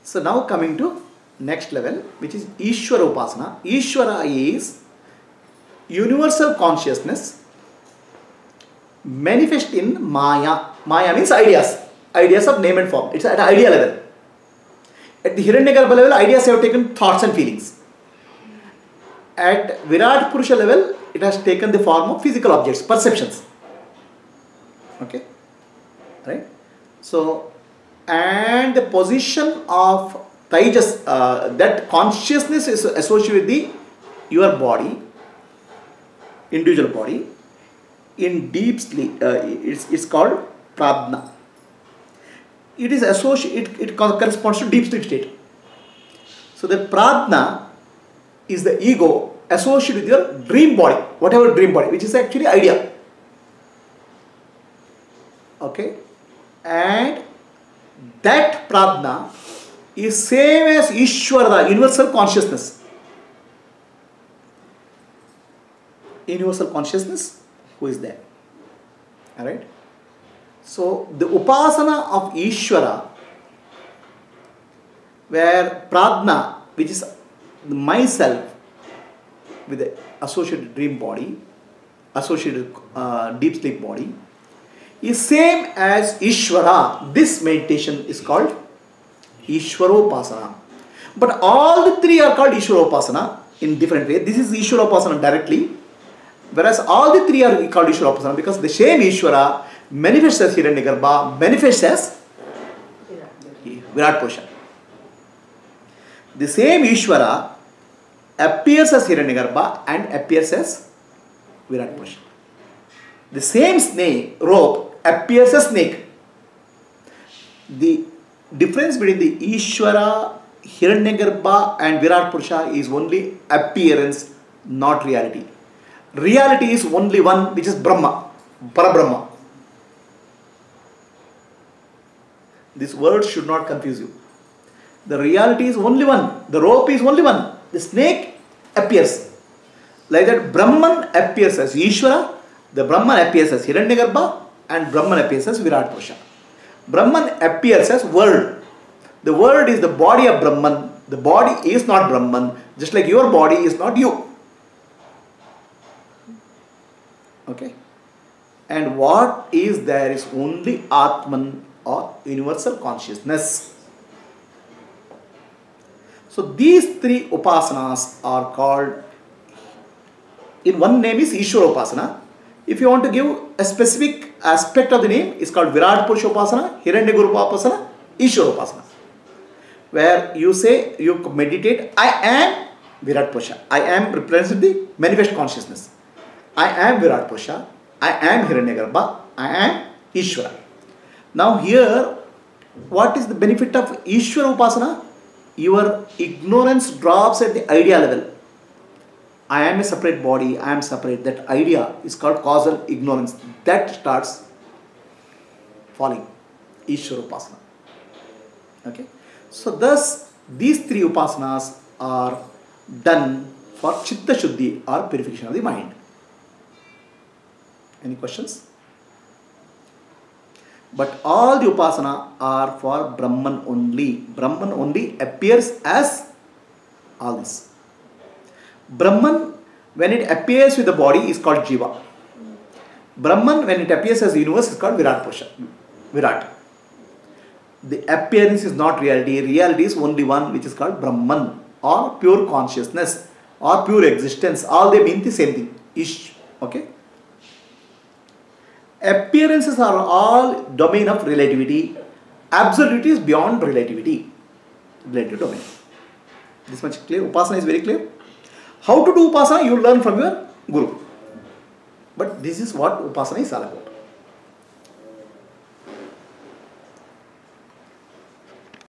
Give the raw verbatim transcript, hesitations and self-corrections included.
So now coming to next level, which is Ishvara Upasana. Ishvara is universal consciousness manifest in Maya. Maya means ideas. Ideas of name and form. It's at idea level. At the Hiranyagarbha level, ideas have taken thoughts and feelings. At Virat Purusha level, it has taken the form of physical objects, perceptions. Okay? Right? So, and the position of Tejas, uh, that consciousness is associated with the your body, individual body, in deep sleep. Uh, it's, it's called Pradna. It is associated, it, it corresponds to deep sleep state. So the Pradna is the ego associated with your dream body, whatever dream body, which is actually idea. Okay? And that Pradna is same as Ishvara, the universal consciousness. Universal consciousness, who is there? Alright? So, the Upasana of Ishvara, where Pradna, which is myself with the associated dream body, associated uh, deep sleep body, is same as Ishvara. This meditation is called Ishvaropasana. But all the three are called Ishvaropasana in different ways. This is Ishvaropasana directly, whereas all the three are called Ishvaropasana because the same Ishvara manifests as Hiranyagarbha, manifests as Virat Purusha. The same Ishvara appears as Hiranyagarbha and appears as Virat Purusha. The same snake, rope, appears as snake. The difference between the Ishvara, Hiranyagarbha and Virat Purusha is only appearance, not reality. Reality is only one, which is Brahma, Parabrahma. This word should not confuse you. The reality is only one. The rope is only one. The snake appears. Like that, Brahman appears as Ishvara, the Brahman appears as Hiranyagarbha, and Brahman appears as Virat Purusha. Brahman appears as world. The world is the body of Brahman. The body is not Brahman, just like your body is not you. Okay? And what is there is only Atman, or universal consciousness. So these three upasanas are called, in one name is Ishvara Upasana. If you want to give a specific aspect of the name, it's called Virat Purusha Upasana, Hiranyagarbha Upasana, Ishvara Upasana. Where you say, you meditate, I am Virat Purusha. I am represents the manifest consciousness. I am Virat Purusha. I am Hiranyagarbha. I am Ishvara. Now here, what is the benefit of Ishvara Upasana? Your ignorance drops at the idea level. I am a separate body, I am separate. That idea is called causal ignorance. That starts falling. Ishvara Upasana. Okay. So thus, these three upasanas are done for Chitta Shuddhi or purification of the mind. Any questions? But all the upasana are for Brahman only. Brahman only appears as all this. Brahman, when it appears with the body, is called Jiva. Brahman, when it appears as the universe, is called Virat Purusha. Virat. The appearance is not reality. Reality is only one, which is called Brahman, or pure consciousness, or pure existence. All they mean the same thing. Ish. Okay. Appearances are all domain of relativity. Absolutity is beyond relativity. Relative domain. This much clear? Upasana is very clear. How to do Upasana, you learn from your Guru. But this is what Upasana is all about.